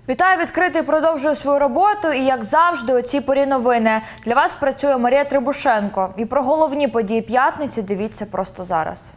Вітаю, відкритий продовжує свою роботу і, як завжди, у цій порі новини. Для вас працює Марія Требушенко. І про головні події п'ятниці дивіться просто зараз.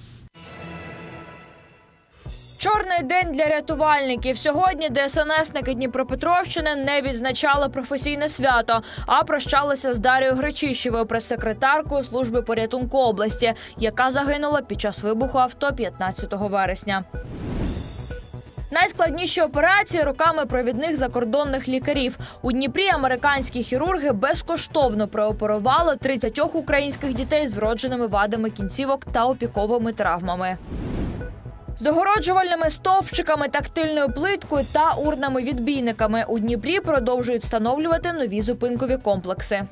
Чорний день для рятувальників. Сьогодні ДСНСники Дніпропетровщини не відзначали професійне свято, а прощалися з Дарією Гречищевою, прес-секретаркою служби порятунку області, яка загинула під час вибуху авто 15 вересня. Найскладніші операції руками провідних закордонних лікарів. У Дніпрі американські хірурги безкоштовно прооперували 30 українських дітей з вродженими вадами кінцівок та опіковими травмами. З догороджувальними стовпчиками, тактильною плиткою та урнами-відбійниками у Дніпрі продовжують встановлювати нові зупинкові комплекси.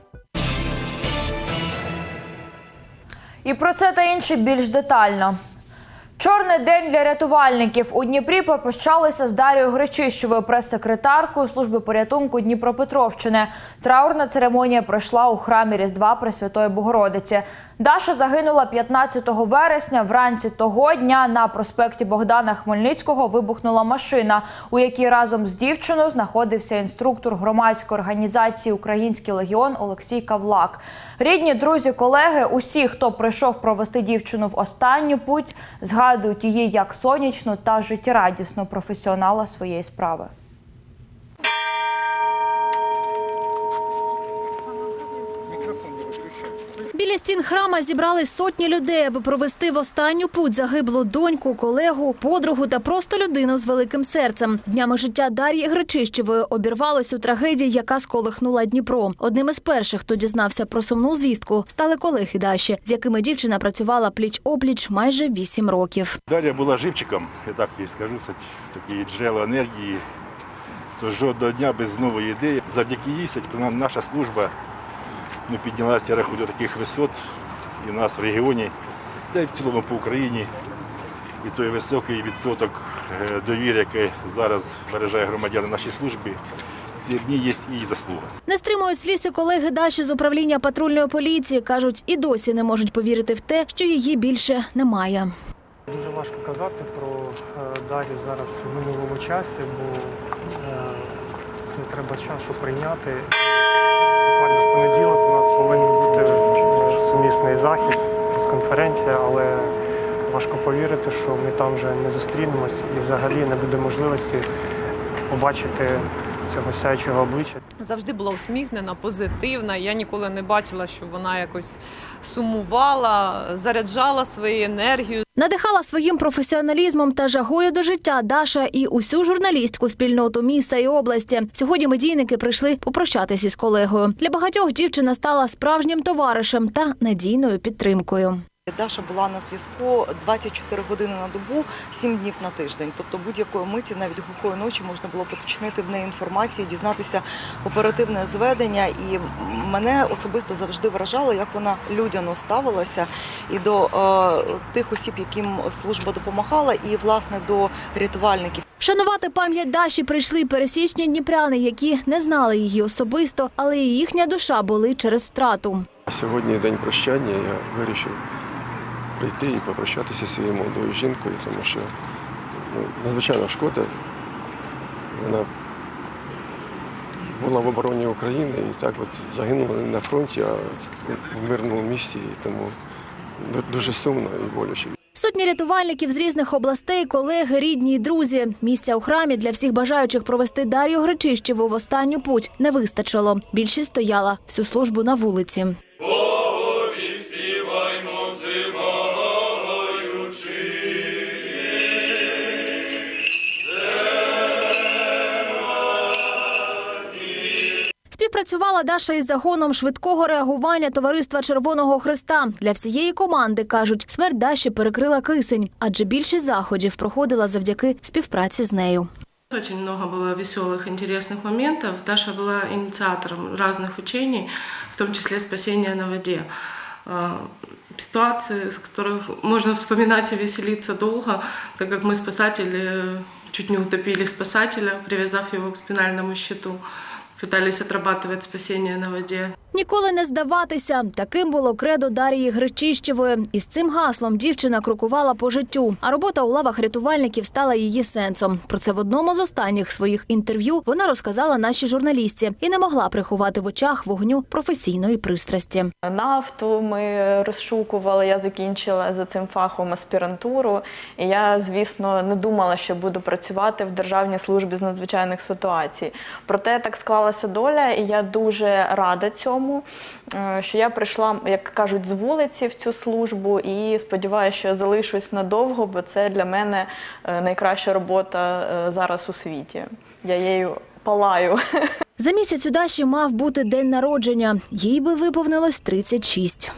І про це та інше більш детально. Чорний день для рятувальників. У Дніпрі попрощалися з Дарією Гречищевою, прес-секретаркою служби порятунку Дніпропетровщини. Траурна церемонія пройшла у храмі Різдва Пресвятої Богородиці. Даша загинула 15 вересня. Вранці того дня на проспекті Богдана Хмельницького вибухнула машина, у якій разом з дівчиною знаходився інструктор громадської організації «Український легіон» Олексій Кавлак. Рідні, друзі, колеги, усі, хто прийшов провести дівчину в останню путь, згадують її як сонячну та життєрадісну професіонала своєї справи. Біля стін храма зібрались сотні людей, аби провести в останню путь загиблу доньку, колегу, подругу та просто людину з великим серцем. Днями життя Дар'ї Гречищевої обірвалось у трагедії, яка сколихнула Дніпро. Одним із перших, хто дізнався про сумну звістку, стали колеги Даші, з якими дівчина працювала пліч-опліч майже 8 років. Дар'я була живчиком, я так їй скажу, це такі джерела енергії. То жодного дня без нової ідеї. Завдяки їй наша служба піднялася, я рахую, до таких висот і в нас в регіоні, та й в цілому по Україні. І той високий відсоток довіри, який зараз бережає громадяни нашій службі, ці дні є і її заслуга. Не стримують сліз і колеги Даші з управління патрульної поліції. Кажуть, і досі не можуть повірити в те, що її більше немає. Дуже важко казати про Дар'ю зараз в минулому часі, бо це треба час, щоб прийняти. Буквально в понеділок у нас повинен бути сумісний захід, прес-конференція, але важко повірити, що ми там вже не зустрінемось і взагалі не буде можливості побачити цього сяючого обличчя. Завжди була усміхнена, позитивна. Я ніколи не бачила, що вона якось сумувала, заряджала свою енергію. Надихала своїм професіоналізмом та жагою до життя Даша і усю журналістську спільноту міста і області. Сьогодні медійники прийшли попрощатися із колегою. Для багатьох дівчина стала справжнім товаришем та надійною підтримкою. Даша була на зв'язку 24 години на добу, 7 днів на тиждень. Тобто будь-якої миті, навіть глухої ночі, можна було поточнити в неї інформацію, дізнатися оперативне зведення. І мене особисто завжди вражало, як вона людяно ставилася і до тих осіб, яким служба допомагала, і, власне, до рятувальників. Вшанувати пам'ять Даші прийшли пересічні дніпряни, які не знали її особисто, але і їхня душа болить через втрату. Сьогодні день прощання, я вирішив прийти і попрощатися зі своєю молодою жінкою, тому що надзвичайно шкода. Вона була в обороні України і так от загинула не на фронті, а в мирному місті, і тому дуже сумно і боляче. Сотні рятувальників з різних областей, колеги, рідні і друзі. Місця у храмі для всіх бажаючих провести Дар'ю Гречищеву в останню путь не вистачило. Більшість стояла всю службу на вулиці. Співпрацювала Даша із загоном швидкого реагування товариства Червоного Хреста. Для всієї команди, кажуть, смерть Даші перекрила кисень, адже більшість заходів проходила завдяки співпраці з нею. Очень много было веселых, интересных моментов. Даша была инициатором разных учений, в том числе спасения на воде. Ситуации, с которых можно вспоминать и веселиться долго, так как мы, спасатели, чуть не утопили спасателя, привязав его к спинальному щиту. Пытались отрабатывать спасение на воде. Ніколи не здаватися. Таким було кредо Дар'ї Гречищевої. І з цим гаслом дівчина крокувала по життю. А робота у лавах рятувальників стала її сенсом. Про це в одному з останніх своїх інтерв'ю вона розказала нашій журналістці і не могла приховати в очах вогню професійної пристрасті. Нафту ми розшукували, я закінчила за цим фахом аспірантуру. І я, звісно, не думала, що буду працювати в Державній службі з надзвичайних ситуацій. Проте так склалася доля, і я дуже рада цьому, що я прийшла, як кажуть, з вулиці в цю службу і сподіваюся, що я залишусь надовго, бо це для мене найкраща робота зараз у світі. Я її палаю. За місяць у Даші мав бути день народження. Їй би виповнилось 36.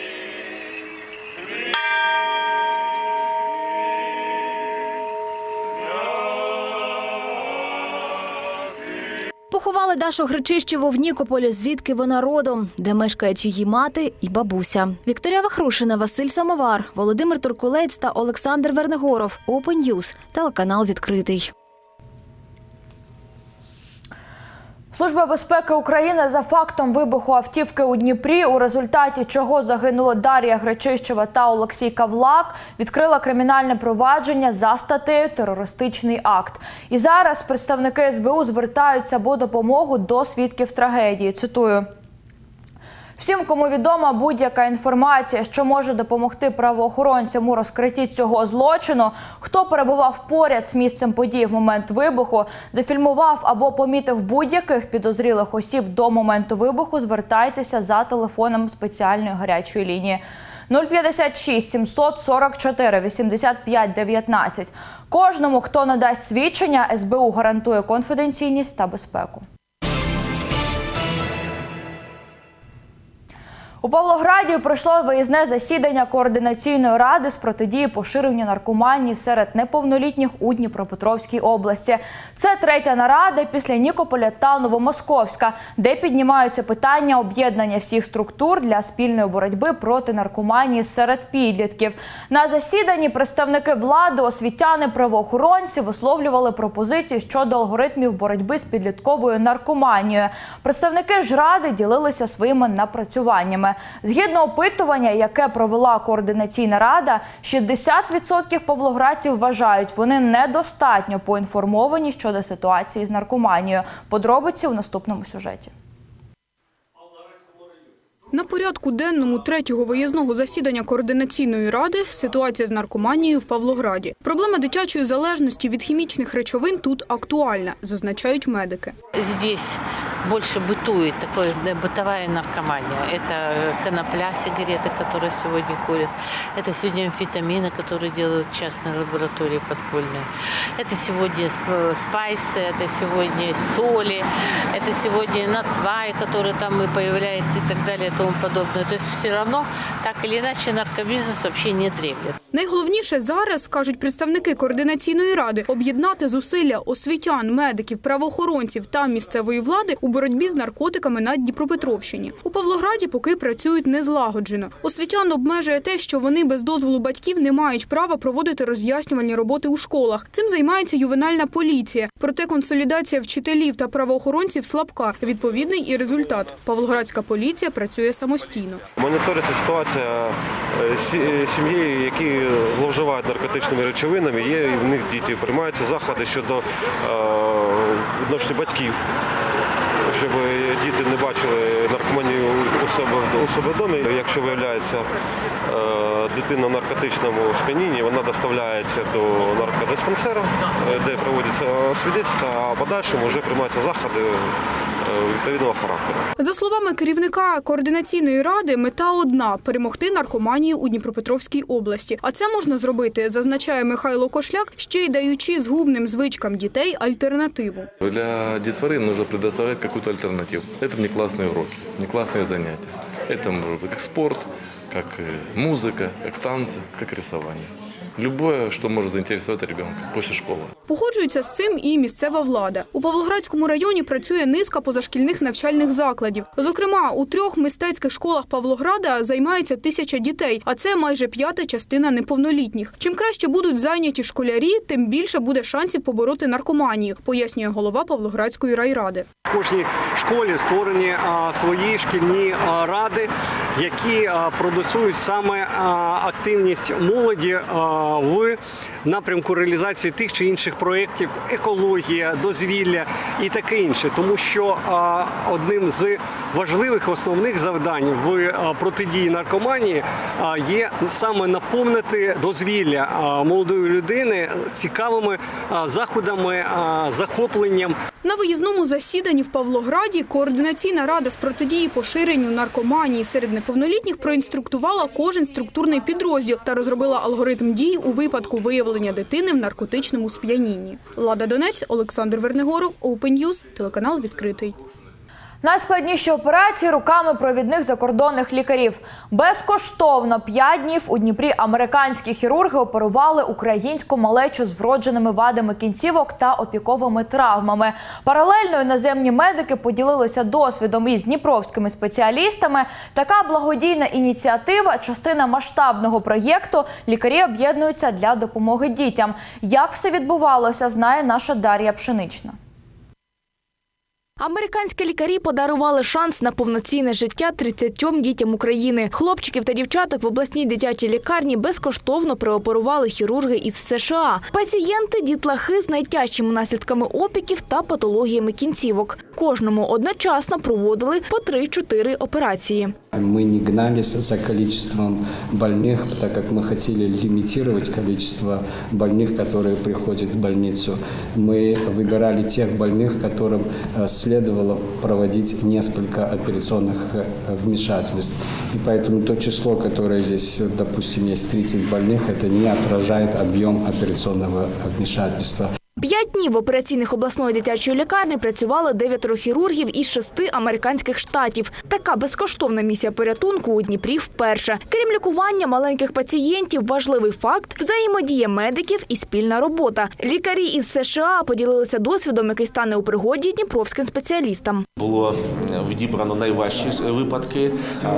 Поховали Дашу Гречищеву в Нікополі, звідки вона родом, де мешкають її мати і бабуся. Вікторія Вахрушина, Василь Самовар, Володимир Туркулець та Олександр Вернегоров. Open News, телеканал «Відкритий». Служба безпеки України за фактом вибуху автівки у Дніпрі, у результаті чого загинули Дар'я Гречищева та Олексій Кавлак, відкрила кримінальне провадження за статтею «Терористичний акт». І зараз представники СБУ звертаються по допомогу до свідків трагедії. Цитую. Всім, кому відома будь-яка інформація, що може допомогти правоохоронцям у розкритті цього злочину, хто перебував поряд з місцем подій в момент вибуху, зафільмував або помітив будь-яких підозрілих осіб до моменту вибуху, звертайтеся за телефоном спеціальної гарячої лінії. 056 744 85 19. Кожному, хто надасть свідчення, СБУ гарантує конфіденційність та безпеку. У Павлограді пройшло виїзне засідання Координаційної ради з протидії поширенню наркоманії серед неповнолітніх у Дніпропетровській області. Це третя нарада після Нікополя та Новомосковська, де піднімаються питання об'єднання всіх структур для спільної боротьби проти наркоманії серед підлітків. На засіданні представники влади, освітяни, правоохоронці висловлювали пропозиції щодо алгоритмів боротьби з підлітковою наркоманією. Представники ж ради ділилися своїми напрацюваннями. Згідно опитування, яке провела Координаційна рада, 60% павлоградців вважають, вони недостатньо поінформовані щодо ситуації з наркоманією. Подробиці у наступному сюжеті. На порядку денному третього виїзного засідання Координаційної ради ситуація з наркоманією в Павлограді. Проблема дитячої залежності від хімічних речовин тут актуальна, зазначають медики. Здесь больше бытует такая бытовая наркомания. Это конопля, сигареты, которые сегодня курят. Это сегодня амфетамины, которые делают частные лаборатории подпольные. Это сегодня спайсы, это сегодня соли, это сегодня нацвай, который там и появляется и так далее. Тому подобное. То есть все равно, так или иначе, наркобизнес вообще не дремлет. Найголовніше зараз, кажуть представники Координаційної ради, об'єднати зусилля освітян, медиків, правоохоронців та місцевої влади у боротьбі з наркотиками на Дніпропетровщині. У Павлограді поки працюють незлагоджено. Освітян обмежує те, що вони без дозволу батьків не мають права проводити роз'яснювальні роботи у школах. Цим займається ювенальна поліція. Проте консолідація вчителів та правоохоронців слабка. Відповідний і результат. Павлоградська поліція працює самостійно. Моніториться ситуація сім'ї, які зловживають наркотичними речовинами. Є в них діти, приймаються заходи щодо відношення батьків, щоб діти не бачили наркоманію у себе вдома. Якщо виявляється дитина в наркотичному сп'янінні, вона доставляється до наркодиспансера, де проводяться свідоцтва, а подальшому вже приймаються заходи відповідного характеру. За словами керівника Координаційної ради, мета одна – перемогти наркоманію у Дніпропетровській області. А це можна зробити, зазначає Михайло Кошляк, ще й даючи згубним звичкам дітей альтернативу. Для дітвори потрібно предоставляти якусь альтернативу. Це внекласні уроки, внекласні заняття. Це може бути як спорт, як музика, як танці, як рисування. Любое, что может заинтересовать ребенка после школы. Погоджується з цим і місцева влада. У Павлоградському районі працює низка позашкільних навчальних закладів. Зокрема, у 3 мистецьких школах Павлограда займається 1000 дітей, а це майже 1/5 частина неповнолітніх. Чим краще будуть зайняті школярі, тим більше буде шансів побороти наркоманію, пояснює голова Павлоградської райради. В кожній школі створені свої шкільні ради, які продуцюють саме активність молоді в напрямку реалізації тих чи інших проєктів, екологія, дозвілля і таке інше. Тому що одним з важливих основних завдань в протидії наркоманії є саме наповнити дозвілля молодої людини цікавими заходами, захопленням. На виїзному засіданні в Павлограді Координаційна рада з протидії поширенню наркоманії серед неповнолітніх проінструктувала кожен структурний підрозділ та розробила алгоритм дій у випадку виявлення дитини в наркотичному сп'янінні. Лада Донець, Олександр Вернигоров, Open News, телеканал «Відкритий». Найскладніші операції руками провідних закордонних лікарів. Безкоштовно 5 днів у Дніпрі американські хірурги оперували українську малечу з вродженими вадами кінцівок та опіковими травмами. Паралельно іноземні медики поділилися досвідом із дніпровськими спеціалістами. Така благодійна ініціатива – частина масштабного проєкту «Лікарі об'єднуються для допомоги дітям». Як все відбувалося, знає наша Дар'я Пшенична. Американські лікарі подарували шанс на повноцінне життя 30 дітям України. Хлопчиків та дівчаток в обласній дитячій лікарні безкоштовно прооперували хірурги із США. Пацієнти – дітлахи з найтяжчими наслідками опіків та патологіями кінцівок. Кожному одночасно проводили по 3-4 операції. Мы не гнались за количеством больных, так как мы хотели лимитировать количество больных, которые приходят в больницу. Мы выбирали тех больных, которым следовало проводить несколько операционных вмешательств. И поэтому то число, которое здесь, допустим, есть 30 больных, это не отражает объем операционного вмешательства. 5 днів в операційних обласної дитячої лікарні працювали 9 хірургів із 6 американських штатів. Така безкоштовна місія порятунку у Дніпрі вперше. Крім лікування маленьких пацієнтів, важливий факт – взаємодія медиків і спільна робота. Лікарі із США поділилися досвідом, який стане у пригоді дніпровським спеціалістам. Було відібрано найважчі випадки,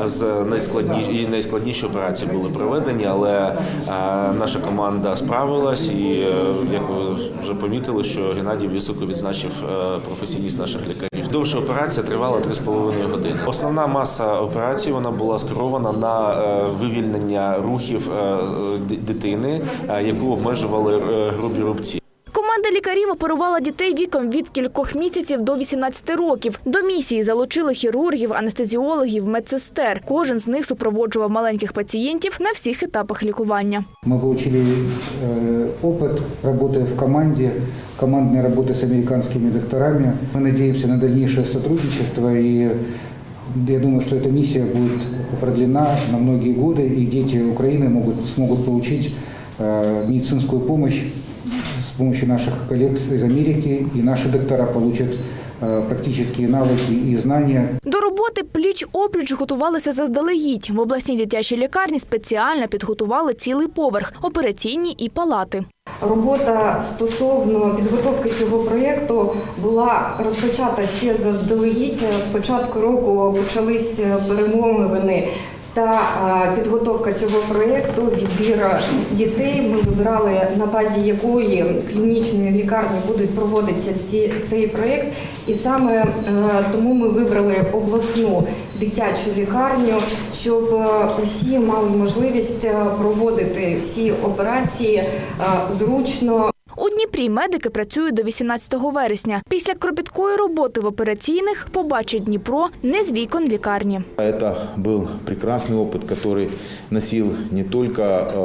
найскладніші операції були проведені, але наша команда справилась і, як ви вже помітили, що Геннадій високо відзначив професійність наших лікарів. Довша операція тривала 3,5 години. Основна маса операції вона була скерована на вивільнення рухів дитини, яку обмежували грубі рубці. Команда лікарів оперувала дітей віком від кількох місяців до 18 років. До місії залучили хірургів, анестезіологів, медсестер. Кожен з них супроводжував маленьких пацієнтів на всіх етапах лікування. Ми отримали опит роботи в команді, командної роботи з американськими докторами. Ми сподіваємося на дальніше співпрацю і я думаю, что эта миссия будет продлена на многие годы, и дети Украины смогут получить медицинскую помощь с помощью наших коллег из Америки, и наши доктора получат практические навыки и знания. До роботи пліч-опліч готувалися заздалегідь. В обласній дитячій лікарні спеціально підготували цілий поверх – операційні і палати. Робота стосовно підготовки цього проєкту була розпочата ще заздалегідь. З початку року почались перемовини та підготовка цього проєкту, відбір дітей. Ми вибирали, на базі якої клінічної лікарні будуть проводитися цей проєкт. І саме тому ми вибрали обласну дитячу лікарню, щоб усі мали можливість проводити всі операції зручно. У Дніпрі медики працюють до 18 вересня. Після кропіткої роботи в операційних побачить Дніпро не з вікон лікарні. Це був прекрасний опит, який носив не тільки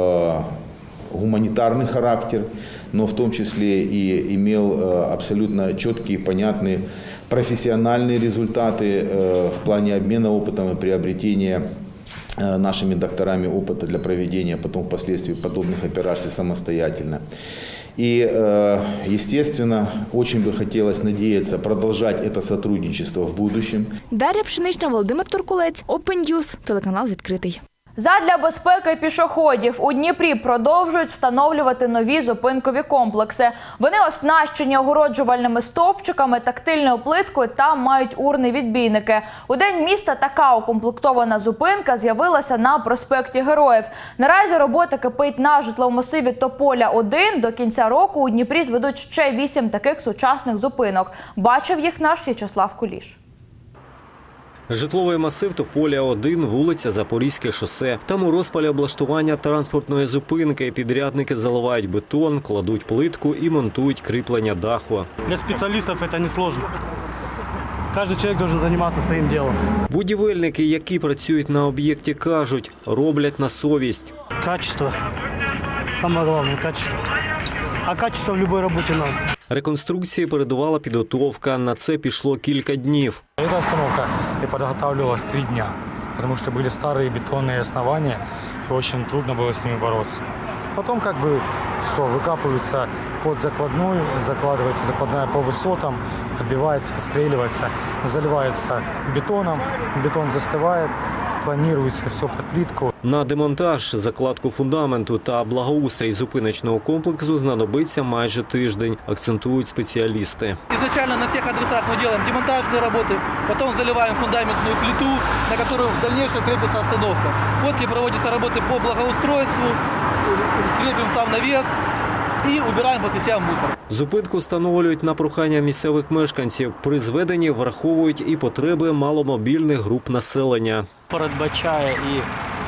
гуманитарный характер, но в том числе и имел абсолютно четкие, понятные профессиональные результаты в плане обмена опытом и приобретения нашими докторами опыта для проведения потом впоследствии подобных операций самостоятельно. И, естественно, очень бы хотелось надеяться продолжать это сотрудничество в будущем. Дар'я Пшенична, Володимир Туркулець, Open News, телеканал «Відкритий». Задля безпеки пішоходів у Дніпрі продовжують встановлювати нові зупинкові комплекси. Вони оснащені огороджувальними стовпчиками, тактильною плиткою та мають урни-відбійники. У день міста така укомплектована зупинка з'явилася на проспекті Героїв. Наразі робота кипить на житловому масиві Тополя-1. До кінця року у Дніпрі зведуть ще 8 таких сучасних зупинок. Бачив їх наш В'ячеслав Куліш. Житловий масив Тополя-1, вулиця Запорізьке шосе. Там у розпалі облаштування транспортної зупинки підрядники заливають бетон, кладуть плитку і монтують кріплення даху. Для спеціалістів це не складно. Кожен чоловік має займатися своїм ділом. Будівельники, які працюють на об'єкті, кажуть, роблять на совість. Качество. Саме головне – качество. А качество в будь-якій роботі нам. Реконструкції передувала підготовка. На це пішло кілька днів. Эта установка и подготавливалась 3 дня, потому что были старые бетонные основания, и очень трудно было с ними бороться. Потом выкапывается под закладную, закладывается закладная по высотам, отбивается, отстреливается, заливается бетоном, бетон застывает, планируется все под плитку. На демонтаж, закладку фундаменту та благоустрій зупиночного комплексу знадобиться майже тиждень, акцентують спеціалісти. Изначально на всех адресах мы делаем демонтажные работы, потом заливаем фундаментную плиту, на которую в дальнейшем крепится остановка. После проводятся работы по благоустройству, крепим сам навес і убираємо після себе мусор. Зупинку встановлюють на прохання місцевих мешканців. При зведенні враховують і потреби маломобільних груп населення. Передбачає і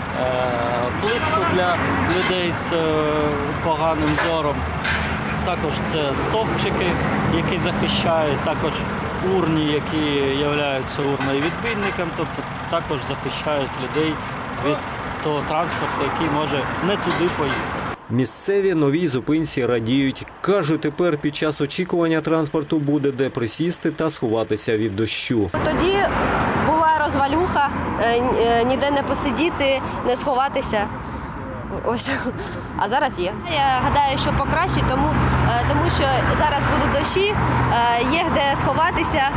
плитку для людей з поганим зором. Також це стовпчики, які захищають, також урні, які являються урною-відбійником, тобто також захищають людей від того транспорту, який може не туди поїхати. Місцеві новій зупинці радіють. Кажуть, тепер під час очікування транспорту буде де присісти та сховатися від дощу. Тоді була розвалюха, ніде не посидіти, не сховатися. Ось. А зараз є. Я гадаю, що покраще, тому що зараз будуть дощі, є де сховатися.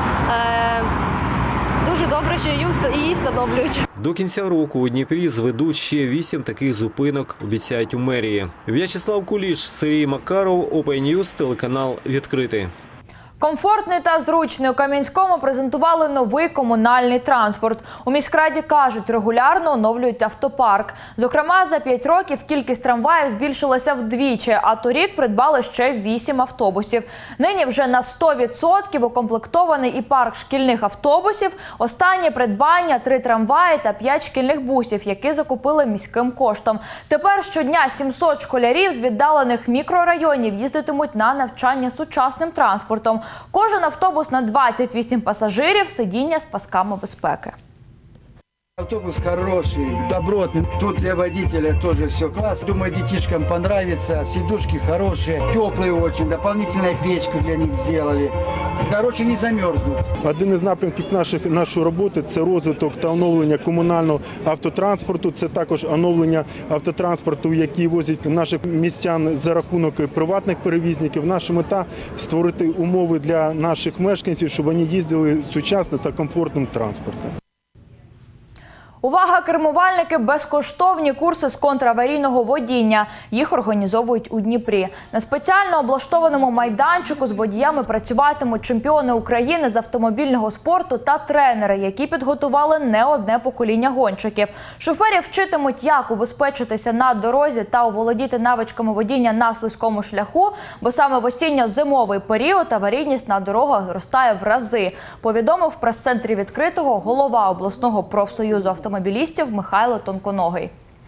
Дуже добре, що її встановлюють. До кінця року у Дніпрі зведуть ще 8 таких зупинок, обіцяють у мерії. В'ячеслав Куліш, Сергій Макаров, Open News, телеканал «Відкритий». Комфортний та зручний у Кам'янському презентували новий комунальний транспорт. У міськраді кажуть, регулярно оновлюють автопарк. Зокрема, за 5 років кількість трамваїв збільшилася вдвічі, а торік придбали ще 8 автобусів. Нині вже на 100% укомплектований і парк шкільних автобусів. Останнє придбання – 3 трамваї та 5 шкільних бусів, які закупили міським коштом. Тепер щодня 700 школярів з віддалених мікрорайонів їздитимуть на навчання сучасним транспортом. Кожен автобус на 28 пасажирів, сидіння з пасками безпеки. Автобус хороший, добротный. Тут для водителя тоже все класс. Думаю, детишкам понравится. Сидушки хорошие, теплые очень. Дополнительную печку для них сделали. Короче, не замерзнут. Один із напрямків нашої роботи – це розвиток та оновлення комунального автотранспорту. Це також оновлення автотранспорту, який возять наших містян за рахунок приватних перевізників. Наша мета – створити умови для наших мешканців, щоб вони їздили сучасним та комфортним транспортом. Увага, кермувальники! Безкоштовні курси з контраварійного водіння. Їх організовують у Дніпрі. На спеціально облаштованому майданчику з водіями працюватимуть чемпіони України з автомобільного спорту та тренери, які підготували не одне покоління гонщиків. Шоферів вчитимуть, як убезпечитися на дорозі та оволодіти навичками водіння на слизькому шляху, бо саме в осінньо-зимовий період аварійність на дорогах зростає в рази, повідомив в прес-центрі «Відкритого» голова обласного профсоюзу автомобілістів Михайло Тонконогий.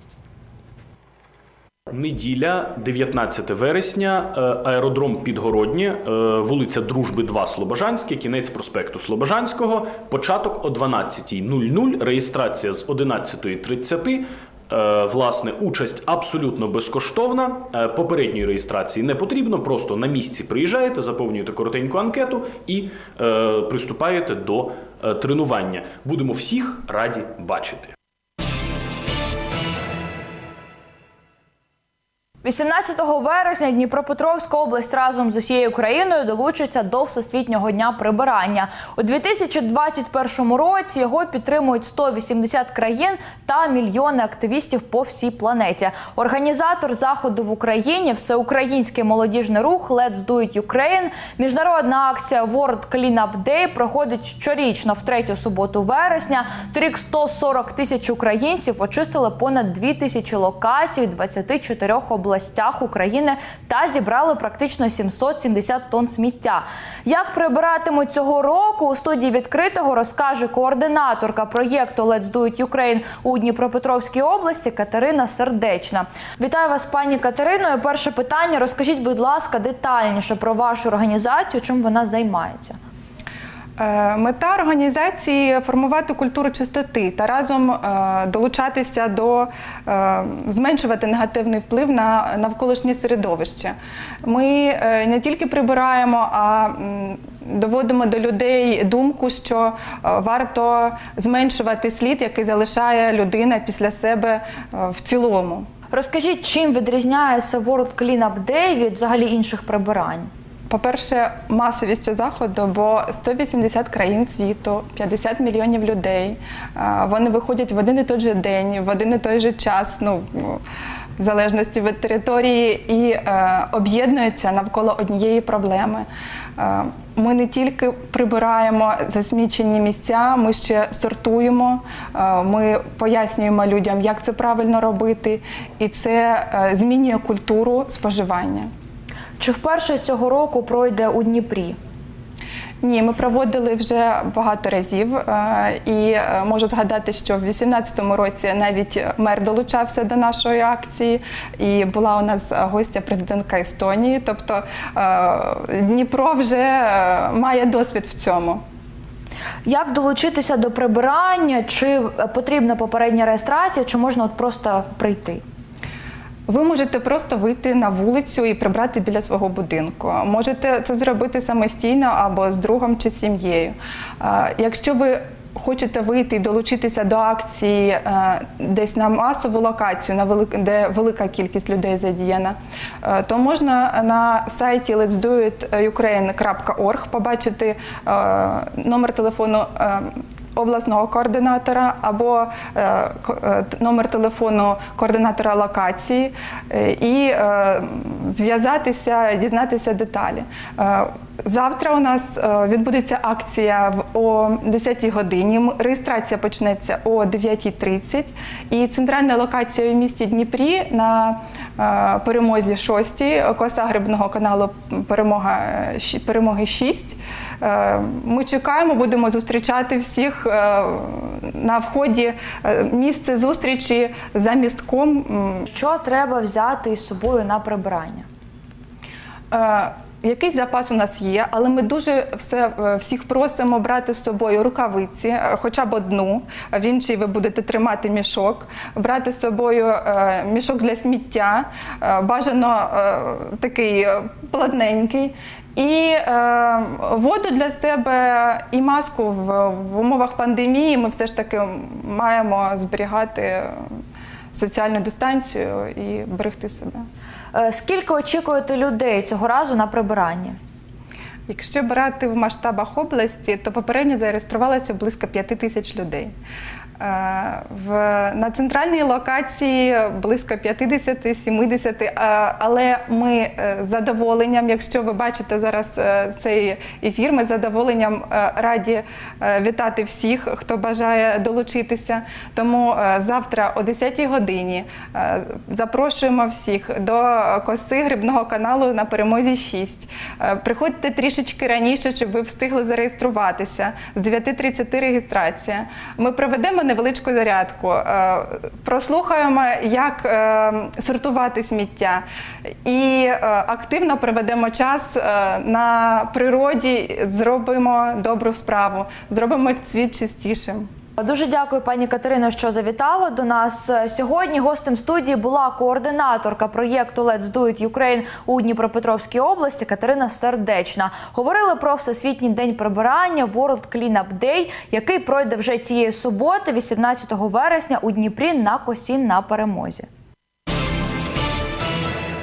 Неділя, 19 вересня, аеродром Підгороднє, вулиця Дружби 2, Слобожанське, кінець проспекту Слобожанського, початок о 12:00, реєстрація з 11:30. Власне, участь абсолютно безкоштовна, попередньої реєстрації не потрібно, просто на місці приїжджаєте, заповнюєте коротеньку анкету і приступаєте до тренування. Будемо всіх раді бачити. 18 вересня Дніпропетровська область разом з усією країною долучиться до Всесвітнього дня прибирання. У 2021 році його підтримують 180 країн та мільйони активістів по всій планеті. Організатор заходу в Україні – всеукраїнський молодіжний рух Let's Do It Ukraine. Міжнародна акція World Cleanup Day проходить щорічно в третю суботу вересня. Торік 140 тисяч українців очистили понад 2000 локацій у 24 областях України та зібрали практично 770 тонн сміття. Як прибиратимуть цього року, у студії «Відкритого» розкаже координаторка проєкту Let's Do It Ukraine у Дніпропетровській області Катерина Сердечна. Вітаю вас, пані Катерино. І перше питання. Розкажіть, будь ласка, детальніше про вашу організацію, чим вона займається. Мета організації – формувати культуру чистоти та разом долучатися до зменшувати негативний вплив на навколишнє середовище. Ми не тільки прибираємо, а доводимо до людей думку, що варто зменшувати слід, який залишає людина після себе в цілому. Розкажіть, чим відрізняється World Cleanup Day від взагалі інших прибирань? По-перше, масовістю заходу, бо 180 країн світу, 50 мільйонів людей. Вони виходять в один і той же день, в один і той же час, в залежності від території, і об'єднуються навколо однієї проблеми. Ми не тільки прибираємо засмічені місця, ми ще сортуємо, ми пояснюємо людям, як це правильно робити, і це змінює культуру споживання. Чи вперше цього року пройде у Дніпрі? Ні, ми проводили вже багато разів, і можу згадати, що в 2018 році навіть мер долучався до нашої акції, і була у нас гостя президентка Естонії, тобто Дніпро вже має досвід в цьому. Як долучитися до прибирання? Чи потрібна попередня реєстрація, чи можна просто прийти? Ви можете просто вийти на вулицю і прибрати біля свого будинку. Можете це зробити самостійно або з другом чи сім'єю. Якщо ви хочете вийти і долучитися до акції десь на масову локацію, де велика кількість людей задіяна, то можна на сайті letsdoitukraine.org побачити номер телефону обласного координатора або номер телефону координатора локації і зв'язатися, дізнатися деталі. Завтра у нас відбудеться акція о 10-й годині. Реєстрація почнеться о 9:30. І центральна локація у місті Дніпрі на Перемозі 6, коса Грибного каналу Перемоги 6. Ми чекаємо, будемо зустрічати всіх на вході. Місце зустрічі за містком. Що треба взяти із собою на прибирання? Якийсь запас у нас є, але ми дуже всіх просимо брати з собою рукавиці, хоча б одну, в іншій ви будете тримати мішок, брати з собою мішок для сміття, бажано такий плотненький, і воду для себе, і маску в умовах пандемії. Ми все ж таки маємо зберігати соціальну дистанцію і берегти себе. Скільки очікуєте людей цього разу на прибиранні? Якщо брати в масштабах області, то попередньо зареєструвалося близько 5000 людей. На центральній локації близько 50-70, але ми з задоволенням, якщо ви бачите зараз цей ефір, ми з задоволенням раді вітати всіх, хто бажає долучитися. Тому завтра о 10-й годині запрошуємо всіх до коси Грибного каналу на Перемозі 6. Приходьте трішечки раніше, щоб ви встигли зареєструватися. З 9:30 реєстрація. Ми проведемо невеличку зарядку, прослухаємо, як сортувати сміття, і активно проведемо час на природі, зробимо добру справу, зробимо світ чистішим. Дуже дякую, пані Катерино, що завітали до нас. Сьогодні гостем студії була координаторка проєкту Let's Do It Ukraine у Дніпропетровській області Катерина Сердечна. Говорили про Всесвітній день прибирання World Cleanup Day, який пройде вже цієї суботи, 18 вересня у Дніпрі на косі на Перемозі.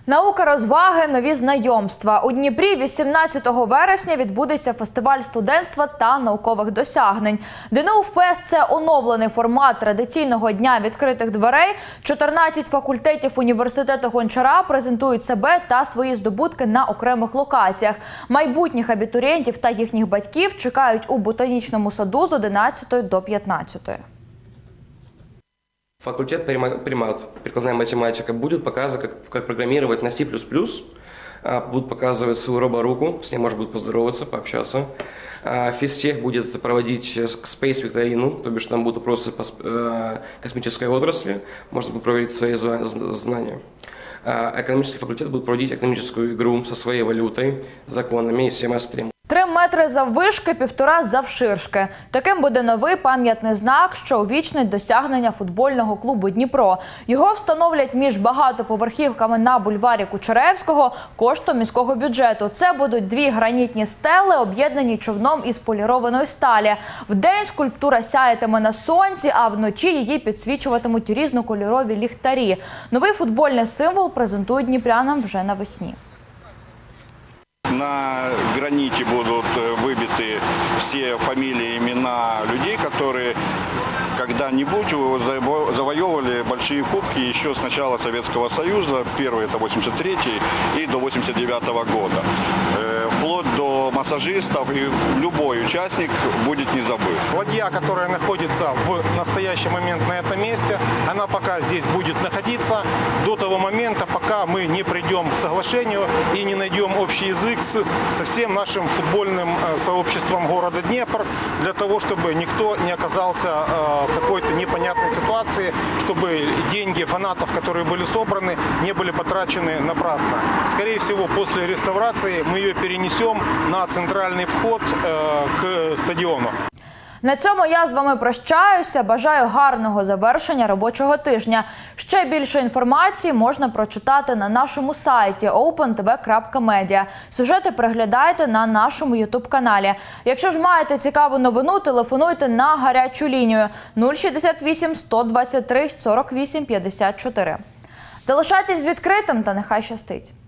Наука, розваги, нові знайомства. У Дніпрі 18 вересня відбудеться фестиваль студентства та наукових досягнень. ДНУ ВПС – це оновлений формат традиційного дня відкритих дверей. 14 факультетів університету Гончара презентують себе та свої здобутки на окремих локаціях. Майбутніх абітурієнтів та їхніх батьків чекають у ботанічному саду з 11 до 15. Факультет примат, прикладная математика, будет показывать, как программировать на C++, будут показывать свою роборуку, с ней можно будет поздороваться, пообщаться. Физтех будет проводить спейс-викторину, то бишь там будут вопросы по космической отрасли, можно будет проверить свои знания. Экономический факультет будет проводить экономическую игру со своей валютой, законами и всем остальным. 3 метри заввишки, 1,5 завширшки. Таким буде новий пам'ятний знак, що увічнить досягнення футбольного клубу «Дніпро». Його встановлять між багатоповерхівками на бульварі Кучеревського коштом міського бюджету. Це будуть 2 гранітні стели, об'єднані човном із полірованої сталі. Вдень скульптура сяятиме на сонці, а вночі її підсвічуватимуть різнокольорові ліхтарі. Новий футбольний символ презентують дніпрянам вже навесні. На граните будут выбиты все фамилии, имена людей, которые когда-нибудь завоевывали большие кубки еще с начала Советского Союза. Первый это 83-й и до 89-го года. Вплоть до массажистов, и любой участник будет не забыт. Ладья, которая находится в настоящий момент на этом месте, она пока здесь будет находиться до того момента, пока мы не придем к соглашению и не найдем общий язык со всем нашим футбольным сообществом города Днепр, для того, чтобы никто не оказался в какой-то непонятной ситуации, чтобы деньги фанатов, которые были собраны, не были потрачены напрасно. Скорее всего, после реставрации мы ее перенесем на центральный вход к стадиону. На цьому я з вами прощаюся. Бажаю гарного завершення робочого тижня. Ще більше інформації можна прочитати на нашому сайті opentv.media. Сюжети переглядайте на нашому YouTube-каналі. Якщо ж маєте цікаву новину, телефонуйте на гарячу лінію 068 123 48 54. Залишайтесь відкритим та нехай щастить.